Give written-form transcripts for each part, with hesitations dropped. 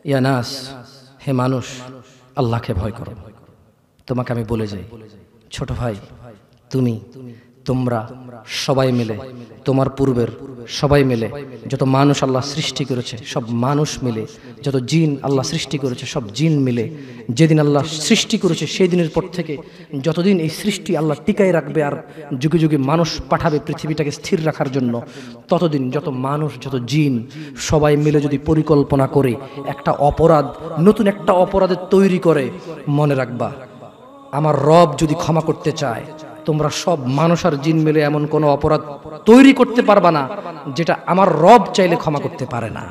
ইয়া নাস, হে মানুষ, আল্লাহকে ভয় করো। তোমাকে আমি বলে যাই, ছোট ভাই, তুমি, তোমরা সবাই মিলে, তোমার পূর্বের সবাই মিলে, যত মানুষ আল্লাহ সৃষ্টি করেছে সব মানুষ মিলে, যত জিন আল্লাহ সৃষ্টি করেছে সব জিন মিলে, যেদিন আল্লাহ সৃষ্টি করেছে সেই দিনের পর থেকে যতদিন এই সৃষ্টি আল্লাহ টিকায় রাখবে আর যুগে যুগে মানুষ পাঠাবে পৃথিবীটাকে স্থির রাখার জন্য, ততদিন যত মানুষ যত জিন সবাই মিলে যদি পরিকল্পনা করে একটা অপরাধ, নতুন একটা অপরাধের তৈরি করে, মনে রাখবা আমার রব যদি ক্ষমা করতে চায়, তোমরা সব মানুষ আর জিন মিলে এমন কোনো অপরাধ তৈরি করতে পারবা না যেটা আমার রব চাইলে ক্ষমা করতে পারে না।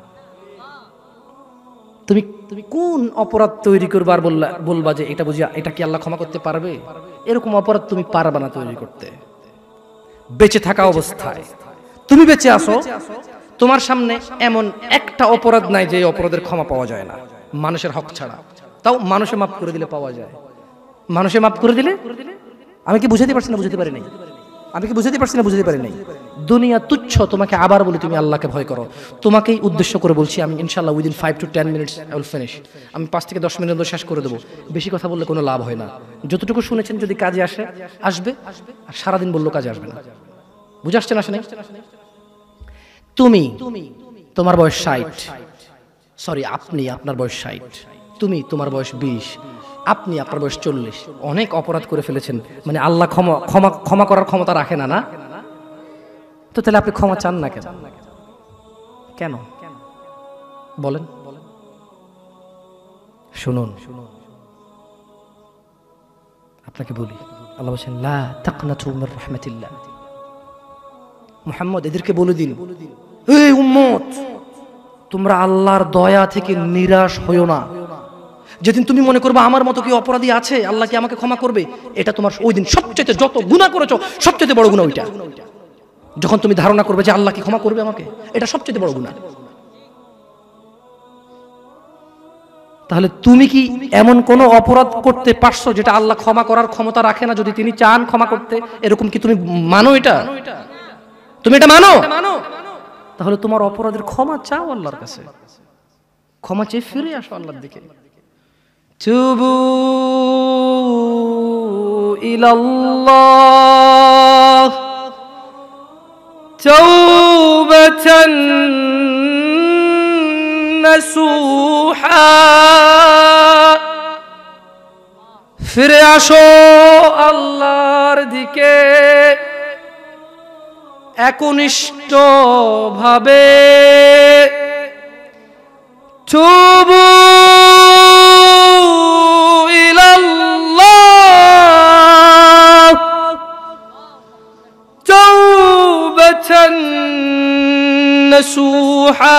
তুমি কোন অপরাধ তৈরি করবার বলবা যে এটা বুঝি এটা কি আল্লাহ ক্ষমা করতে পারবে? এরকম অপরাধ তুমি পারবা না তৈরি করতে। বেঁচে থাকা অবস্থায় তুমি বেঁচে আসো, তোমার সামনে এমন একটা অপরাধ নাই যে অপরাধের ক্ষমা পাওয়া যায় না, মানুষের হক ছাড়া। তাও মানুষে মাফ করে দিলে পাওয়া যায়। মানুষে মাফ করে দিলে, আমি কি বুঝাতে পারছি না? বুঝাতে পারি নাই? আমি কি বুঝাতে পারছি না? বুঝাতে পারি নাই? দুনিয়া তুচ্ছ। তোমাকে আবার বলি, তুমি আল্লাহকে ভয় করো। তোমাকেই উদ্দেশ্য করে বলছি আমি, ইনশাআল্লাহ within 5 to 10 minutes I will finish। আমি 5 থেকে 10 মিনিট শেষ করে দেবো। বেশি কথা বললে কোনো লাভ হয় না। যতটুকু শুনেছেন যদি কাজে আসে আসবে, আর সারাদিন বললো কাজে আসবে না। বুঝে আসছে না? আসে নাই? তুমি, তোমার বয়স 60, সরি আপনি, আপনার বয়স 60, তুমি, তোমার বয়স 20, আপনি, আপনার বয়স 40, অনেক অপরাধ করে ফেলেছেন। মানে আল্লাহ ক্ষমা করার ক্ষমতা রাখে না, না? তো তাহলে আপনি ক্ষমা চান না কেন? কেন বলেন? শুনুন, আপনাকে বলি, আল্লাহ বলেন লা তাকনাতু মির রাহমাতিল্লাহ। মুহাম্মদ এদেরকে বলে দিন, এই উম্মত, তোমরা আল্লাহর দয়া থেকে নিরাশ হইও না। যেদিন তুমি মনে করবে আমার মতো কি অপরাধী আছে, আল্লাহ কি আমাকে ক্ষমা করবে, এটা তোমার ওই দিন সবচেয়ে, যত গুনাহ করেছো সবচেয়ে বড় গুনাহ ওইটা। যখন তুমি ধারণা করবে যে আল্লাহ কি ক্ষমা করবে আমাকে, এটা সবচেয়ে বড় গুনাহ। তাহলে তুমি কি এমন কোন অপরাধ করতে পারছো যেটা আল্লাহ ক্ষমা করার ক্ষমতা রাখে না, যদি তিনি চান ক্ষমা করতে? এরকম কি তুমি মানো? এটা তুমি এটা মানো? তাহলে তোমার অপরাধের ক্ষমা চাও আল্লাহর কাছে, ক্ষমা চেয়ে ফিরে আসো আল্লাহর দিকে। তুবু ইলাল্লাহ তাওবাতান নাসুহা, ফিরে আসো আল্লাহর দিকে একনিষ্ঠ ভাবে। তুবু ইলাল্লাহ তাওবাতান নাসুহা,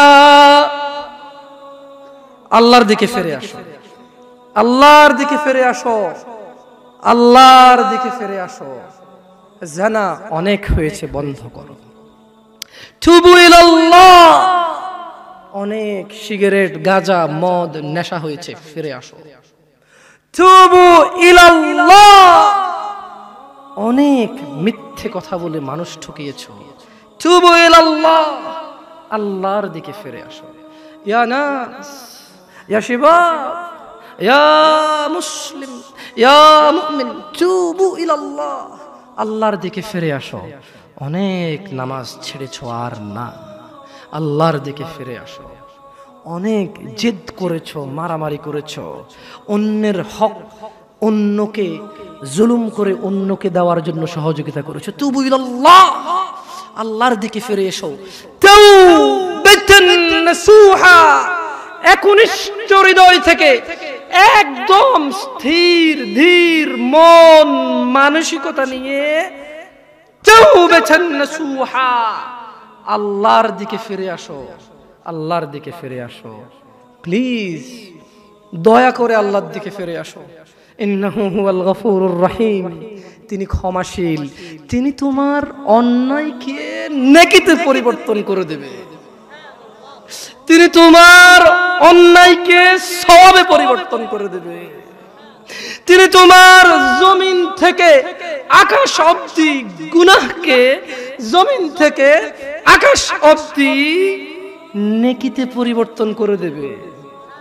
আল্লাহর দিকে ফিরে আসো, আল্লাহর দিকে ফিরে আসো, আল্লাহর দিকে ফিরে আসো। জানা অনেক হয়েছে, বন্ধ করো। তুবু ইলাল্লাহ, অনেক সিগারেট, গাঁজা, মদ, নেশা হয়েছে, ফিরে আসো। তুবু ইলাল্লাহ, অনেক মিথ্যে কথা বলে মানুষ ঠকিয়েছো, তুবু ইলাল্লাহ, আল্লাহর দিকে ফিরে আসো। ইয়া নাস, ইয়া শিবাব, ইয়া মুসলিম, ইয়া মুমিন, তুবু ইলাল্লাহ, আল্লাহর দিকে ফিরে আসো। অনেক নামাজ ছেড়েছো আর না, আল্লাহর দিকে ফিরে আসো। অনেক জেদ করেছো, মারামারি করেছো, অন্যের হক, অন্যকে জুলুম করে অন্যকে দেওয়ার জন্য সহযোগিতা করেছো। তুবু ইলাল্লাহ, আল্লাহর দিকে ফিরে এসো। তাওবাতান নাসুহা, একনিষ্ঠ হৃদয় থেকে, একদম স্থির ধীর মন মানসিকতা নিয়ে তাওবাতান নাসুহা, আল্লাহর দিকে ফিরে আসো, আল্লাহর দিকে ফিরে আসো। প্লিজ দয়া করে আল্লাহর দিকে ফিরে আসো। ইন্নাহু হুয়াল গফুরুর রহিম, তিনি ক্ষমাশীল, তিনি তোমার অন্যায়কে নেকিতে পরিবর্তন করে দেবে, তিনি তোমার অন্যায়কে সওয়াবে পরিবর্তন করে দেবে, তিনি তোমার জমিন থেকে আকাশ অবধি গুনাহকে জমিন থেকে আকাশ অবধি নেকিতে পরিবর্তন করে দেবে।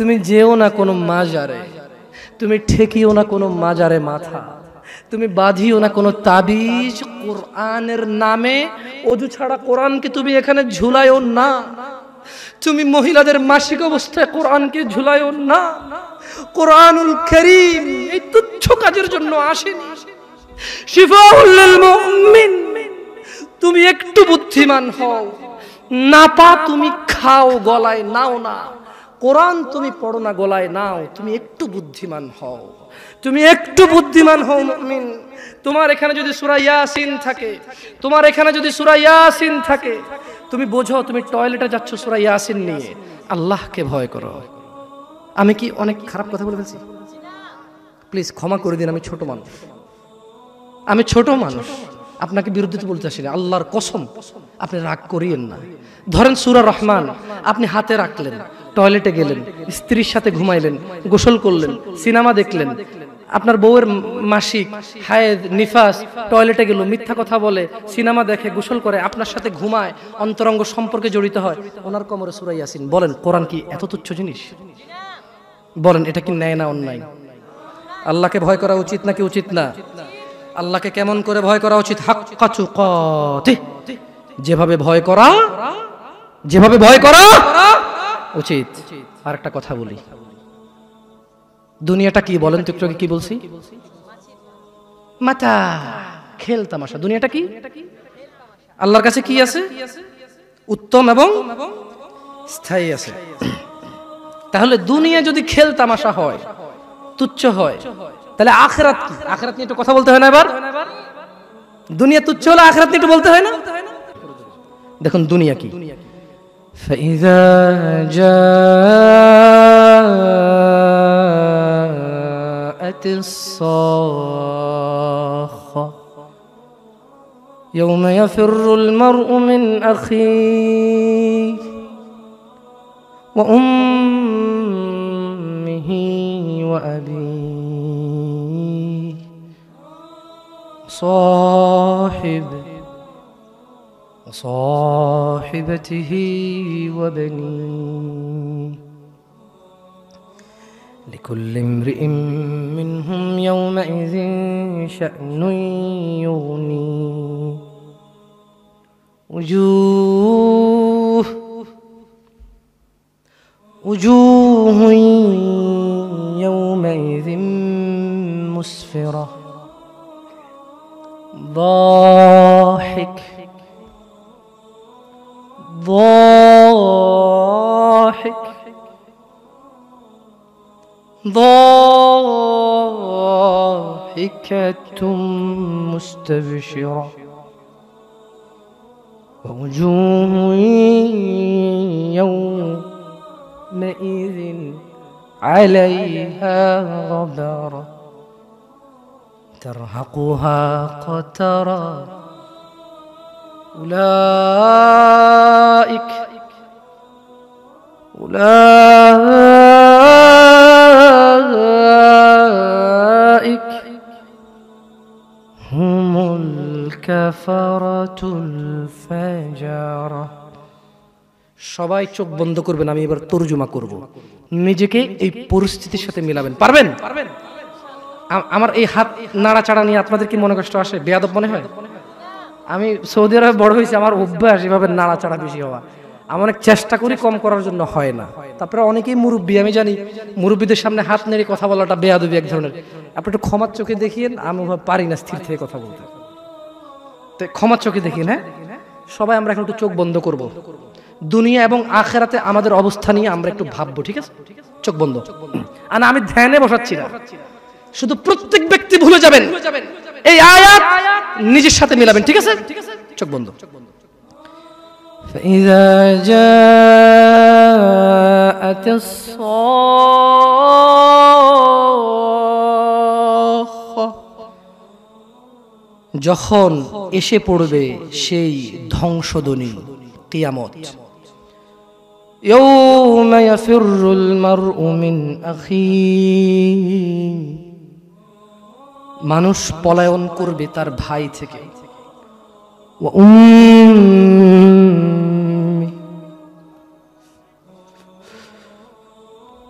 তুমি যেও না কোনো মাজারে, তুমি ঠেকিও না কোনো মাজারে মাথা, তুমি বাঁধিও না কোনো তাবিজ। কোরআনের নামে অজু ছাড়া কোরআনকে তুমি এখানে ঝুলাইও না। তুমি মহিলাদের মাসিক অবস্থায় কোরআনকে ঝুলাইও না। কোরআনুল কারীম এই তুচ্ছ কাজের জন্য আসেনি। শিফাউল লিল মুমিন। তুমি একটু বুদ্ধিমান হও, নাপা তুমি খাও, গলায় নাও না। কোরআন তুমি পড়ো না, গলায় নাও। তুমি একটু বুদ্ধিমান হও, তুমি একটু বুদ্ধিমান হও মুমিন। তোমার এখানে যদি সূরা ইয়াসিন থাকে, তোমার এখানে যদি সূরা ইয়াসিন থাকে, তুমি বোঝো তুমি টয়লেটে যাচ্ছ সূরা ইয়াসিন নিয়ে। আল্লাহকে ভয় করো। আমি কি অনেক খারাপ কথা বলে ফেলছি? প্লিজ ক্ষমা করে দিন, আমি ছোট মানুষ, আমি ছোট মানুষ, আপনাকে বিরুদ্ধে বলতে আসিনি। আল্লাহর কসম আপনি রাগ করিয়েন না। ধরেন সূরা রহমান আপনি হাতে রাখলেন, টয়লেটে গেলেন, স্ত্রীর সাথে ঘুমাইলেন, গোসল করলেন, সিনেমা দেখলেন, আপনার বউয়ের মাসিক, হায়েদ, নিফাস, টয়লেটে গেল, মিথ্যা কথা বলে, সিনেমা দেখে, গোসল করে, আপনার সাথে ঘুমায়, অন্তরঙ্গ সম্পর্কে জড়িত হয়, ওনার কোমরে সূরা ইয়াসিন। বলেন কোরআন কি এত তুচ্ছ জিনিস? বলেন এটা কি ন্যায় না অন্যায়? আল্লাহকে ভয় করা উচিত নাকি উচিত না? আল্লাহকে কেমন করে ভয় করা উচিত? হাক্কা তুকাতিহ, যেভাবে ভয় করা, যেভাবে ভয় করা উচিত। আর একটা কথা বলি, দুনিয়াটা কি বলেন তো? একটু আগে কি বলছি? মাতা, খেল তামাশা। দুনিয়াটা কি? আল্লাহর কাছে কি আছে? উত্তম এবং স্থায়ী আছে। তাহলে দুনিয়া যদি খেল তামাশা হয়, তুচ্ছ হয়, তাহলে আখিরাত কি? আখিরাত নিয়ে একটু কথা বলতে হয় না? এবার দুনিয়া তুচ্ছ হলে আখিরাত নিয়ে একটু বলতে হয় না? দেখুন দুনিয়া কি। فإذا جاءت الصاخة يوم يفر المرء من أخيه وأمه وأبيه وصاحبته وبنيه لكل امرئ منهم يومئذ شأن يغنيه وجوه يومئذ مسفرة ضاحك ضاحكة مستبشرة ووجوه يومئذ عليها غبرة ترهقها قترة أولئك هم الكفرة الفجرة। সবাই চোখ বন্ধ করবেন, আমি এবার তরজমা করব। নিজেকে এই পরিস্থিতির সাথে মিলাবেন। পারবেন? আমার এই হাত নাড়াচাড়া নিয়ে আপনাদের কি মনে কষ্ট আসে? বেয়াদব মনে হয়? আমি সৌদি আরবে বড় হয়েছি, আমার অভ্যাস এভাবে নাড়াচাড়া বেশি হওয়া। আমি অনেক চেষ্টা করি কম করার জন্য, হয় না। তারপরে অনেকেই মুরব্বী, আমি জানি মুরব্বীদের সামনে হাত নেড়ে কথা বলাটা বেয়াদবি এক ধরনের। আপনি একটু ক্ষমার চোখে দেখিয়েন, আমি পারি না স্থির থেকে কথা বলতে, তো ক্ষমার চোখে দেখিয়েন। হ্যাঁ, সবাই আমরা এখন একটু চোখ বন্ধ করব। দুনিয়া এবং আখিরাতে আমাদের অবস্থা নিয়ে আমরা একটু ভাববো, ঠিক আছে? চোখ বন্ধ। আর আমি ধ্যানে বসাচ্ছি না, শুধু প্রত্যেক ব্যক্তি ভুলে যাবেন, এই আয়াত নিজের সাথে মিলাবেন, ঠিক আছে? চোখ বন্ধ। فإذا جاءت الصاخة, যখন এসে পড়বে সেই ধ্বংসধ্বনি, কিয়ামত। يوم يفر المرء من أخيه, মানুষ পলায়ন করবে তার ভাই থেকে।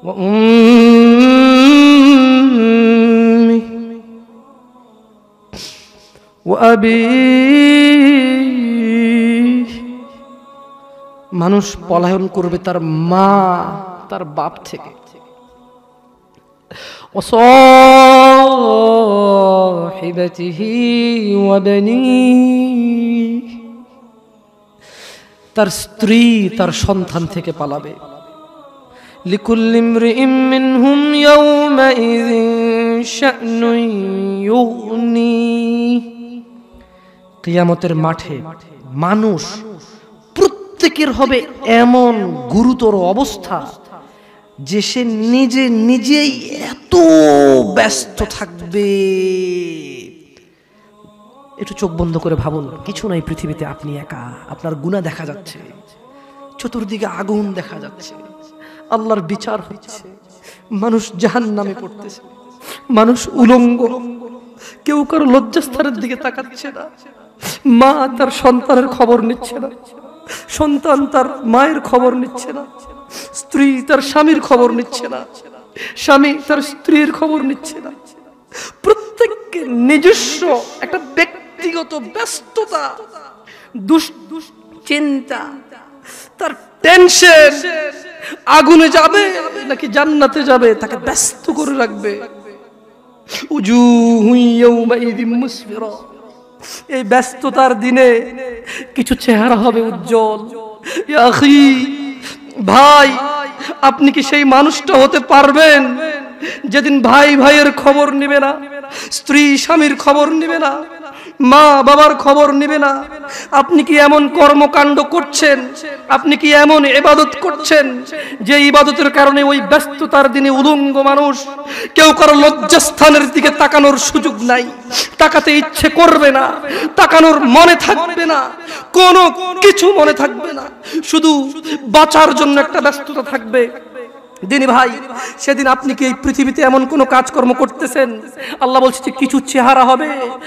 وأمي وأبي মানুষ পলায়ন করবে তার মা তার বাপ থেকে ওয়াসাহিবাতিহি ওয়াবানিহি তার স্ত্রী তার সন্তান থেকে পালাবে লিকুল্লি ইমরিইম মিনহুম ইয়াওমাইযিন শা'নুন ইউগনি কিয়ামতের মাঠে মানুষ প্রত্যেকের হবে এমন গুরুতর অবস্থা যে সে নিজেই এত ব্যস্ত থাকবে। একটু চোখ বন্ধ করে ভাবুন, কিছু নাই পৃথিবীতে, আপনি একা, আপনার গুনাহ দেখা যাচ্ছে, চতুর্দিকে আগুন দেখা যাচ্ছে, আল্লাহর বিচার হচ্ছে, মানুষ জাহান্নামে পড়তেছে, মানুষ উলঙ্গ, কেউ কারো লজ্জাস্থানের দিকে তাকাচ্ছে না, মা তার সন্তানের খবর নিচ্ছে না, সন্তান তার মায়ের খবর নিচ্ছে না, স্ত্রী তার স্বামীর খবর নিচ্ছে না, স্বামী তার স্ত্রীর খবর নিচ্ছে না। প্রত্যেককে নিজস্ব একটা ব্যক্তিগত ব্যস্ততা, দুশ্চিন্তা, তার টেনশন, আগুনে যাবে নাকি জান্নাতে যাবে তাকে ব্যস্ত করে রাখবে। উজুহু ইয়াওমাইযিন মুসফিরা, এই ব্যস্ততার দিনে কিছু চেহারা হবে উজ্জ্বল। ইয়া আখি, ভাই, আপনি কি সেই মানুষটা হতে পারবেন যেদিন ভাই ভাইয়ের খবর নেবে না, স্ত্রী স্বামীর খবর নেবে না, মা বাবার খবর নেবে না? আপনি কি এমন কর্মকাণ্ড করছেন, আপনি কি এমন ইবাদত করছেন যে ইবাদতের কারণে ওই ব্যস্ততার দিনে উলঙ্গ মানুষ, কেউ কারো লজ্জাস্থানের দিকে তাকানোর সুযোগ নাই, তাকাতে ইচ্ছে করবে না, তাকানোর মনে থাকবে না, কোনো কিছু মনে থাকবে না, শুধু বাঁচার জন্য একটা ব্যস্ততা থাকবে। দিনী ভাই, সেদিন আপনি কি এই পৃথিবীতে এমন কোন কাজকর্ম করতেছেন? আল্লাহ বলছে যে কিছু চেহারা হবে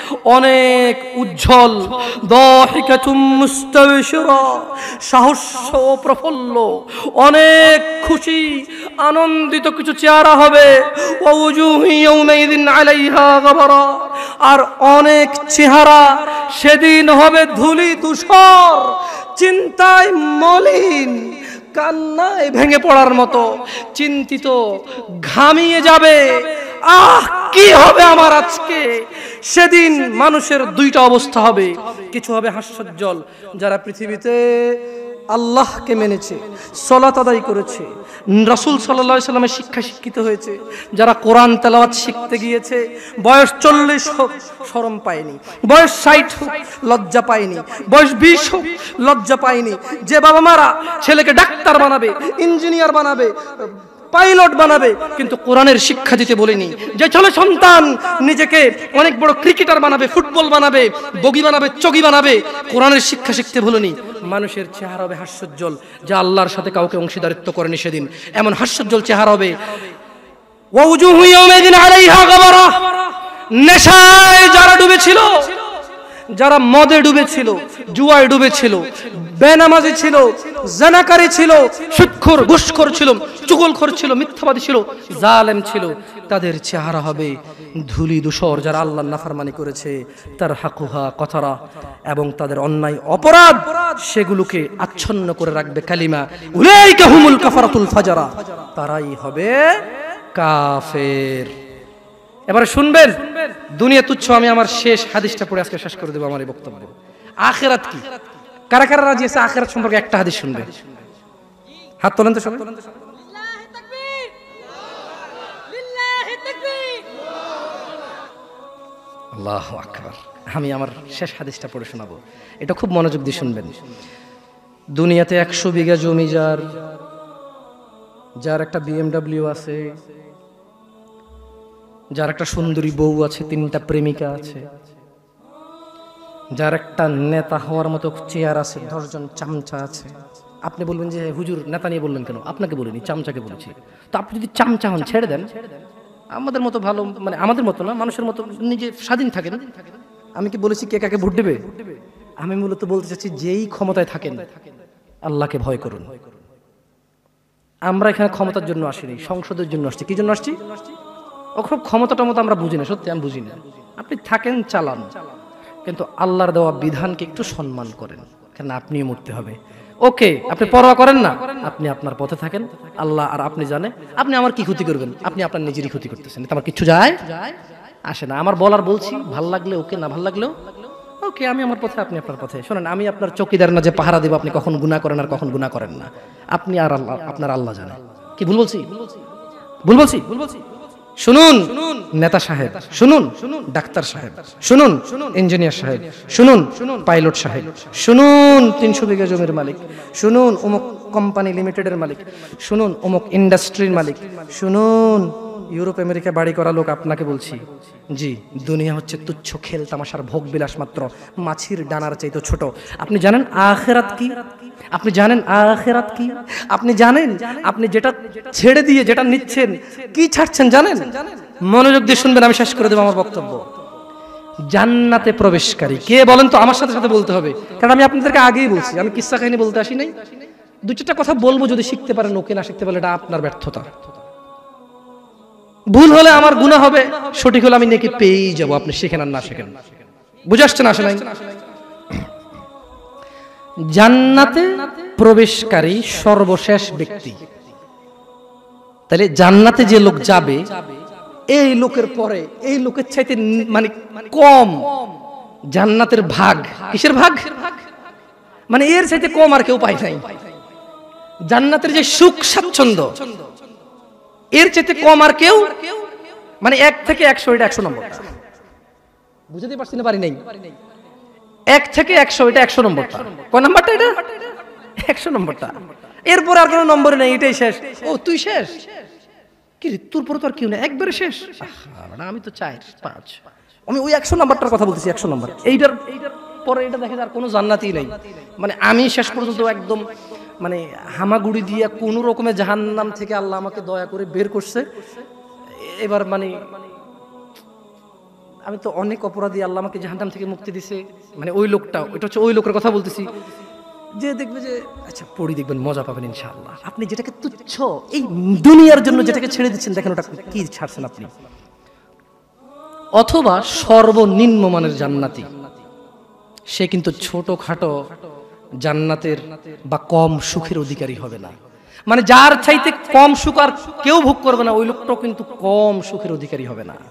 অনেক উজ্জ্বল, দাহিকাতুম মুস্তাবশিরা, সাহস ও প্রফুল্ল, অনেক খুশি আনন্দিত কিছু চেহারা হবে। ওয়া উজুহু ইয়াওমাইযিন আলাইহা গাবারা, আর অনেক চেহারা সেদিন হবে ধুলি ধূসর, চিন্তায় মলিন, কান্নায় ভেঙে পড়ার মতো, চিন্তিত, ঘামিয়ে যাবে। আহ, কি হবে আমার আজকে? সেদিন মানুষের দুইটা অবস্থা হবে, কিছু হবে হাস্যোজ্জ্বল, যারা পৃথিবীতে আল্লাহকে মেনেছে, সালাত আদায় করেছে, রাসূল সাল্লাল্লাহু আলাইহি সাল্লামের শিক্ষা শিক্ষিত হয়েছে, যারা কোরআন তেলাওয়াত শিখতে গিয়েছে, বয়স 40 হোক শরম পায়নি, বয়স 60 হোক লজ্জা পায়নি, বয়স 20 হোক লজ্জা পায়নি। যে বাবা মারা ছেলেকে ডাক্তার বানাবে, ইঞ্জিনিয়ার বানাবে, পাইলট বানাবে, কিন্তু কোরআনের শিক্ষা দিতে বলেনি। যে ছেলে সন্তান নিজেকে অনেক বড় ক্রিকেটার বানাবে, ফুটবল বানাবে, বগি বানাবে, চগি বানাবে, কোরআনের শিক্ষা শিখতে বলেনি। মানুষের চেহারা হবে হাস্যোজ্জ্বল, যা আল্লাহর সাথে কাউকে অংশীদারিত্ব করেনি সেদিন, এমন হাস্যোজ্জ্বল চেহারা হবে। ওয়া উজুহু ইয়াওমাইযিন আলাইহা গাবারা, নেশায় যারা ডুবেছিল, যারা মদে ডুবেছিল, জুয়ায় ডুবেছিল, বেনামাজি ছিল, জানাকারী ছিল, সুদখোর ঘুষখোর ছিল, চুগলখোর ছিল, মিথ্যাবাদী ছিল, জালেম ছিল, তাদের চেহারা হবে ধুলি ধূসর। যারা আল্লাহর নাফরমানি করেছে, তার হাকুহা কথারা, এবং তাদের অন্যায় অপরাধ সেগুলোকে আচ্ছন্ন করে রাখবে কালিমা, উলাইকা হুমুল কাফারাতুল ফাজারা, তারাই হবে কাফের। এবারে শুনবেন, দুনিয়া তুচ্ছ। আমি আমার শেষ হাদিসটা পড়ে আজকে শেষ করে দেব আমার এই বক্তব্য। আখিরাত কি? কারা কারা রাজি আছে আখিরাত সম্পর্কে একটা হাদিস শুনবে? হাত তোলেন তো সবাই। লিল্লাহি তাকবীর, লিল্লাহি তাকবীর, আল্লাহু আকবার। আমি আমার শেষ হাদিসটা পড়ে শোনাবো, এটা খুব মনোযোগ দিয়ে শুনবেন। দুনিয়াতে 100 বিঘা জমি যার একটা BMW আছে, যার একটা সুন্দরী বউ আছে, 3টা প্রেমিকা আছে, যার একটা নেতা হওয়ার মতো চেয়ার আছে, 10 জন চামচা আছে। আপনি বলবেন যে হুজুর নেতা নিয়ে বললেন কেন? আপনাকে বলিনি, চামচাকে বলেছি। তো আপনি যদি চামচা হন, ছেড়ে দেন, আমাদের মতো ভালো, মানে আমাদের মতো না, মানুষের মতো নিজে স্বাধীন থাকেন। আমি কি বলেছি কে কাকে ভোট দেবে? আমি মূলত বলতে চাচ্ছি, যেই ক্ষমতায় থাকেন আল্লাহকে ভয় করুন। আমরা এখানে ক্ষমতার জন্য আসিনি, সংসদের জন্য আসছি। কি জন্য আসছি? ও খুব ক্ষমতা টমতা আমরা বুঝি না, সত্যি আমি বুঝি না। আপনি থাকেন, চালান, কিন্তু আল্লাহর দেওয়া বিধানকে একটু সম্মান করেন, কেন আপনিও মরতে হবে। ওকে, আপনি পরোয়া করেন না, আপনি আপনার পথে থাকেন, আল্লাহ আর আপনি জানে আপনি আমার কি ক্ষতি করবেন। আপনি আপনার নিজেরই ক্ষতি করতেছেন, এটা আমার কিচ্ছু যায় আসে না। আমার বলার বলছি, ভাল লাগলে ওকে, না ভাল লাগলেও ওকে, আমি আমার পথে, আপনি আপনার পথে। শোনেন, আমি আপনার চৌকিদার না যে পাহারা দেব আপনি কখন গুনাহ করেন আর কখন গুনাহ করেন না। আপনি আর আল্লাহ, আপনার আল্লাহ জানে। কি ভুল বলছি? ভুল বলছি? শুনুন নেতা সাহেব, শুনুন ডাক্তার সাহেব, শুনুন ইঞ্জিনিয়ার সাহেব, শুনুন পাইলট সাহেব, শুনুন 300 বিঘা জমির মালিক, শুনুন অমুক কোম্পানি লিমিটেডের মালিক, শুনুন অমুক ইন্ডাস্ট্রির মালিক, শুনুন ইউরোপ আমেরিকা বাড়ি করা লোক, আপনাকে বলছি, জি, দুনিয়া হচ্ছে তুচ্ছ খেল তামাশার ভোগ বিলাস মাত্র, মাছির ডানার চাইতে ছোট। আপনি জানেন আখিরাত কি? আপনি জানেন আখিরাত কি? আপনি জানেন আপনি যেটা ছেড়ে দিয়ে যেটা নিচ্ছেন কি ছাড়ছেন জানেন? মনোযোগ দিয়ে শুনবেন, আমি শেষ করে দেব আমার বক্তব্য। জান্নাতে প্রবেশকারী কে বলেন তো? আমার সাথে সাথে বলতে হবে, কারণ আমি আপনাদেরকে আগেই বলছি, আমি কিসসা কাহিনী বলতে আসি নাই। দু চারটা কথা বলবো, যদি শিখতে পারেন ওকে, না শিখতে পারলে এটা আপনার ব্যর্থতা। ভুল হলে আমার গুনাহ হবে, সঠিক হলে আমি নেকি পেয়েই যাব, আপনি শিখেন আর না শিখেন। বুঝে আসছে না? আসে নাই? জান্নাতে প্রবেশকারী সর্বশেষ ব্যক্তি। তাহলে জান্নাতে যে লোক যাবে, এই লোকের পরে এই লোকের চাইতে মানে কম জান্নাতের ভাগ। কিসের ভাগ? মানে এর চাইতে কম আর কেউ পায় নাই। জান্নাতের যে সুখ স্বাচ্ছন্দ্য, এর চাইতে কম আর কেউ, মানে 1 থেকে 100, এটা 100 নম্বর। বুঝতে পারছি না? পারি নাই। 1 থেকে 100, এটা 100 নম্বরটা। কোন নাম্বারটা? এটা 100 নম্বরটা। এরপর আর কোনো নম্বর নেই, এটাই শেষ। ও তুই শেষ? কি রে, তোর পরে তো আর কেউ নেই, একবারে শেষ? আমি তো 4 5, আমি ওই 100 নম্বরটার কথা বলতেছি। 100 নম্বর এইটার পরে এটা দেখে আর কোনো জান্নাতই নাই। মানে আমি শেষ পর্যন্ত একদম মানে হামাগুড়ি দিয়ে কোনো রকমে জাহান্নাম থেকে আল্লাহ আমাকে দয়া করে বের করছে। এবার মানে আমি তো অনেক অপরাধী, আল্লাহ আমাকে জাহান্নাম থেকে মুক্তি দিছে। মানে ওই লোকটা, ওইটা হচ্ছে ওই লোকের কথা বলতেছি, যে দেখবে যে আচ্ছা পড়ি, দেখবেন মজা পাবেন ইনশাআল্লাহ। আপনি যেটাকে তুচ্ছ এই দুনিয়ার জন্য যেটাকে ছেড়ে দিচ্ছেন, দেখেন ওটা কি ছাড়ছেন আপনি। অথবা সর্বনিম্ন মানের জান্নাতি, সে কিন্তু ছোটখাটো জান্নাতের বা কম সুখের অধিকারী হবে না। মানে যার চাইতে কম সুখ আর কেউ ভোগ করবে না, ওই লোকটাও কিন্তু কম সুখের অধিকারী হবে না।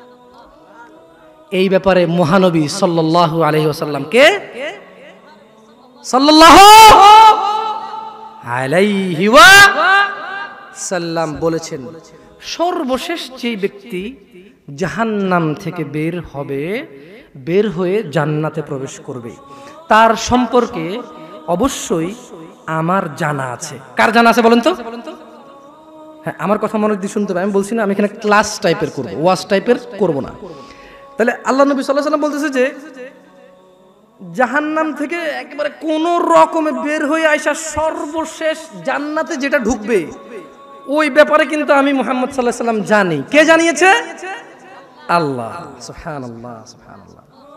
এই ব্যাপারে মহানবী সাল্লাল্লাহু আলাইহি ওয়াসাল্লাম কে সাল্লাল্লাহু আলাইহি ওয়াসাল্লাম বলেছেন, সর্বশেষ যে ব্যক্তি জাহান্নাম থেকে বের হবে, বের হয়ে জান্নাতে প্রবেশ করবে, তার সম্পর্কে অবশ্যই আমার জানা আছে। কার জানা আছে বলেন তো? হ্যাঁ, আমার কথা মনোযোগ দিয়ে শুনতে হবে। আমি বলছি না আমি এখানে ক্লাস টাইপের করব, ওয়াজ টাইপের করব না। তাহলে আল্লাহ নবী সাল্লাল্লাহু আলাইহি ওয়াসাল্লাম বলতেছে যে জাহান্নাম থেকে একেবারে কোন রকমে বের হয়ে আইসা সর্বশেষ জান্নাতে যেটা ঢুকবে, ওই ব্যাপারে কিন্তু আমি মুহাম্মদ সাল্লাল্লাহু আলাইহি ওয়াসাল্লাম জানি। কে জানিয়েছে? আল্লাহ। সুবহানাল্লাহ, সুবহানাল্লাহ।